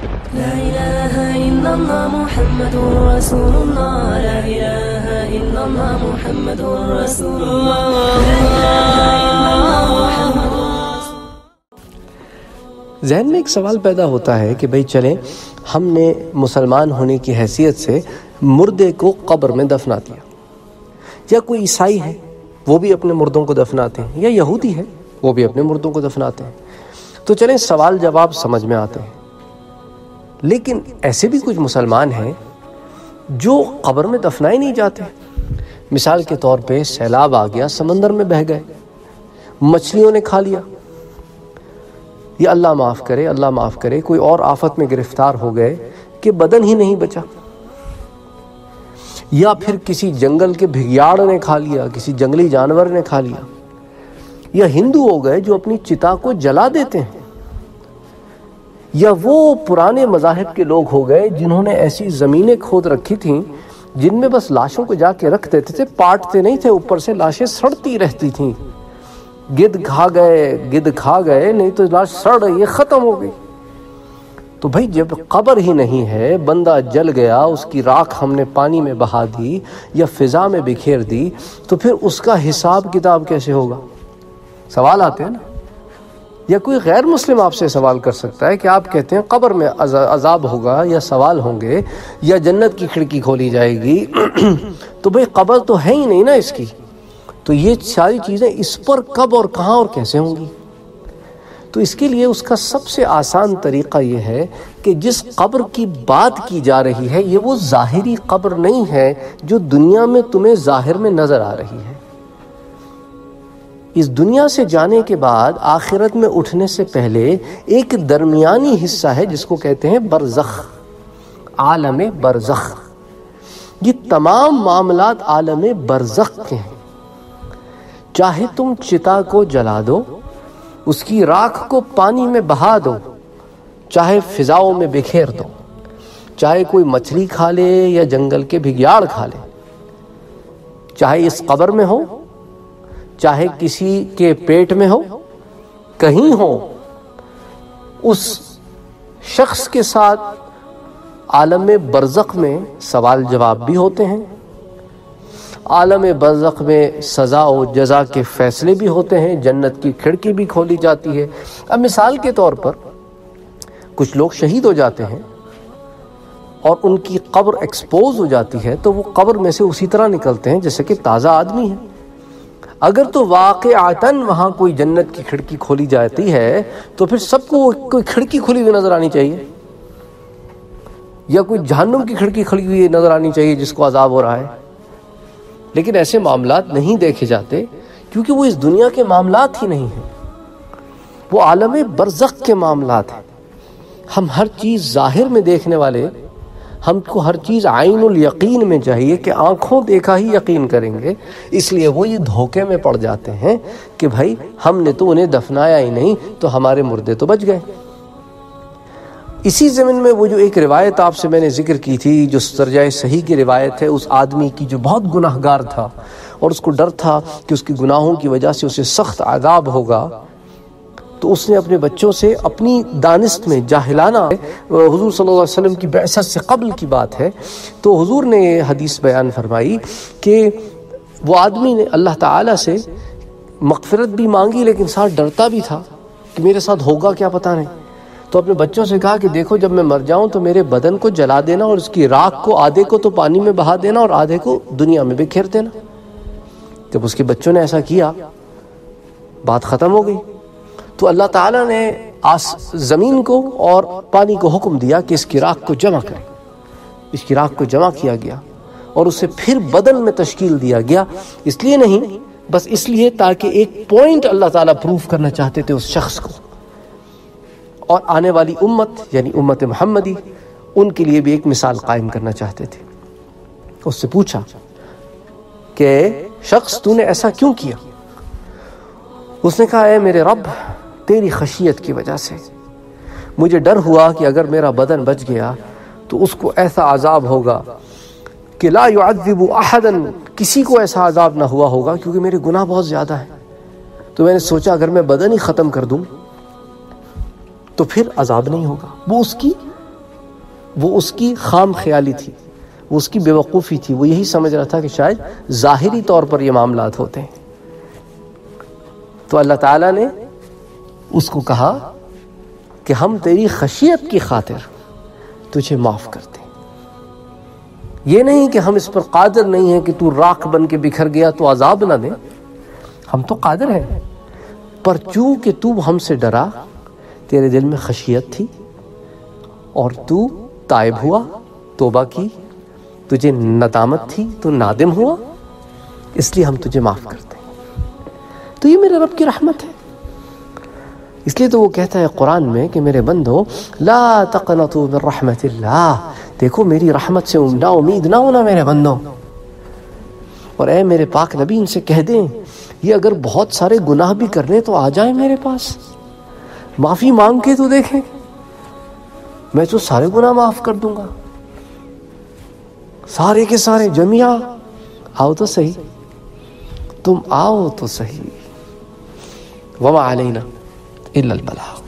لا إله إلا الله محمد رسول الله لا إله إلا الله محمد رسول الله لا إله إلا الله محمد ذہن میں ایک سوال پیدا ہوتا ہے کہ بھئی چلیں ہم نے مسلمان ہونے کی حیثیت سے مردے کو قبر میں دفنا دیا، یا کوئی عیسائی ہے وہ بھی اپنے مردوں کو دفناتے ہیں، یا یہودی ہے وہ بھی اپنے مردوں کو دفناتے ہیں، تو چلیں سوال جواب سمجھ میں آتے ہیں۔ لیکن ایسے بھی کچھ مسلمان ہیں جو قبر میں دفنائے نہیں جاتے۔ مثال کے طور پہ سیلاب آ گیا، سمندر میں بہہ گئے، مچھلیوں نے کھا لیا، یا اللہ معاف کرے کوئی اور آفت میں گرفتار ہو گئے کہ بدن ہی نہیں بچا، یا پھر کسی جنگل کے بھگیاڑ نے کھا لیا، کسی جنگلی جانور نے کھا لیا، یا ہندو ہو گئے جو اپنی چتا کو جلا دیتے ہیں، یا وہ پرانے مذاہب کے لوگ ہو گئے جنہوں نے ایسی زمینیں کھود رکھی تھیں جن میں بس لاشوں کو جا کے رکھ دیتے تھے، پاٹتے نہیں تھے، اوپر سے لاشیں سڑتی رہتی تھیں، گدھ کھا گئے نہیں تو لاش سڑ رہی ہے، ختم ہو گئی۔ تو بھائی جب قبر ہی نہیں ہے، بندہ جل گیا، اس کی راکھ ہم نے پانی میں بہا دی یا فضا میں بکھیر دی، تو پھر اس کا حساب کتاب کیسے ہوگا؟ سوال آتے ہیں نا۔ یا کوئی غیر مسلم آپ سے سوال کر سکتا ہے کہ آپ کہتے ہیں قبر میں عذاب ہوگا یا سوال ہوں گے یا جنت کی کھڑکی کھولی جائے گی، تو بھئی قبر تو ہے ہی نہیں نا اس کی، تو یہ ساری چیزیں اس پر کب اور کہاں اور کیسے ہوں گی؟ تو اس کے لیے اس کا سب سے آسان طریقہ یہ ہے کہ جس قبر کی بات کی جا رہی ہے یہ وہ ظاہری قبر نہیں ہے جو دنیا میں تمہیں ظاہر میں نظر آ رہی ہے۔ اس دنیا سے جانے کے بعد آخرت میں اٹھنے سے پہلے ایک درمیانی حصہ ہے جس کو کہتے ہیں برزخ، عالم برزخ۔ یہ تمام معاملات عالم برزخ کے ہیں۔ چاہے تم چتا کو جلا دو، اس کی راکھ کو پانی میں بہا دو، چاہے فضاؤں میں بکھیر دو، چاہے کوئی مچھلی کھا لے یا جنگل کے بھگیاڑ کھا لے، چاہے اس قبر میں ہو، چاہے کسی کے پیٹ میں ہو، کہیں ہو، اس شخص کے ساتھ عالم برزخ میں سوال جواب بھی ہوتے ہیں، عالم برزخ میں سزا و جزا کے فیصلے بھی ہوتے ہیں، جنت کی کھڑکی بھی کھولی جاتی ہے۔ اب مثال کے طور پر کچھ لوگ شہید ہو جاتے ہیں اور ان کی قبر ایکسپوز ہو جاتی ہے تو وہ قبر میں سے اسی طرح نکلتے ہیں جیسے کہ تازہ آدمی ہے۔ اگر تو واقعتاً وہاں کوئی جنت کی کھڑکی کھولی جاتی ہے تو پھر سب کو کوئی کھڑکی کھلی ہوئی نظر آنی چاہیے، یا کوئی جہنم کی کھڑکی کھلی ہوئی نظر آنی چاہیے جس کو عذاب ہو رہا ہے۔ لیکن ایسے معاملات نہیں دیکھے جاتے کیونکہ وہ اس دنیا کے معاملات ہی نہیں ہیں، وہ عالم برزخ کے معاملات ہیں۔ ہم ہر چیز ظاہر میں دیکھنے والے، ہم کو ہر چیز عین الیقین میں چاہیے کہ آنکھوں دیکھا ہی یقین کریں گے، اس لیے وہ یہ دھوکے میں پڑ جاتے ہیں کہ بھائی ہم نے تو انہیں دفنایا ہی نہیں تو ہمارے مردے تو بچ گئے۔ اسی زمین میں وہ جو ایک روایت آپ سے میں نے ذکر کی تھی جو درجہ صحیح کی روایت ہے، اس آدمی کی جو بہت گناہ گار تھا اور اس کو ڈر تھا کہ اس کی گناہوں کی وجہ سے اسے سخت عذاب ہوگا، تو اس نے اپنے بچوں سے اپنی دانست میں جاہلانہ، حضور صلی اللہ علیہ وسلم کی بعثت سے قبل کی بات ہے، تو حضور نے یہ حدیث بیان فرمائی کہ وہ آدمی نے اللہ تعالیٰ سے مغفرت بھی مانگی لیکن ساتھ ڈرتا بھی تھا کہ میرے ساتھ ہوگا کیا پتہ نہیں، تو اپنے بچوں سے کہا کہ دیکھو جب میں مر جاؤں تو میرے بدن کو جلا دینا اور اس کی راکھ کو آدھے کو تو پانی میں بہا دینا اور آدھے کو دنیا میں بکھیر دینا۔ جب اس کے بچوں نے ایسا کیا بات ختم ہو گئی، تو اللہ تعالیٰ نے زمین کو اور پانی کو حکم دیا کہ اس کی راکھ کو جمع کریں۔ اس کی راکھ کو جمع کیا گیا اور اسے پھر بدن میں تشکیل دیا گیا، اس لیے نہیں بس اس لیے تاکہ ایک پوائنٹ اللہ تعالیٰ پروف کرنا چاہتے تھے اس شخص کو، اور آنے والی امت یعنی امت محمدی ان کے لیے بھی ایک مثال قائم کرنا چاہتے تھے۔ اس سے پوچھا کہ شخص تو نے ایسا کیوں کیا؟ اس نے کہا اے میرے رب، تیری خشیت کی وجہ سے مجھے ڈر ہوا کہ اگر میرا بدن بچ گیا تو اس کو ایسا عذاب ہوگا کہ لا يعذب احدا، کسی کو ایسا عذاب نہ ہوا ہوگا کیونکہ میرے گناہ بہت زیادہ ہیں۔ تو میں نے سوچا اگر میں بدن ہی ختم کر دوں تو پھر عذاب نہیں ہوگا۔ وہ اس کی وہ اس کی خام خیالی تھی، وہ اس کی بے وقوفی تھی، وہ یہی سمجھ رہا تھا کہ شاید ظاہری طور پر یہ معاملات ہوتے ہیں۔ تو اللہ تعالیٰ نے اس کو کہا کہ ہم تیری خشیت کی خاطر تجھے معاف کرتے ہیں، یہ نہیں کہ ہم اس پر قادر نہیں ہیں کہ تو راکھ بن کے بکھر گیا تو عذاب نہ دیں، ہم تو قادر ہیں، پر چونکہ تو ہم سے ڈرا، تیرے دل میں خشیت تھی اور تو تائب ہوا، توبہ کی، تجھے ندامت تھی، تو نادم ہوا، اس لیے ہم تجھے معاف کرتے ہیں۔ تو یہ میرے رب کی رحمت ہے۔ اس لیے تو وہ کہتا ہے قرآن میں کہ میرے بندو لا تقنطوا من رحمت اللہ، دیکھو میری رحمت سے نا امید نہ ہونا میرے بندو۔ اور اے میرے پاک نبی ان سے کہہ دیں یہ اگر بہت سارے گناہ بھی کر لیں تو آ جائیں میرے پاس، معافی مانگ کے تو دیکھیں، میں تو سارے گناہ معاف کر دوں گا، سارے کے سارے جميعا، آؤ تو صحیح، تم آؤ تو صحیح۔ وما علینا الا البلاغ۔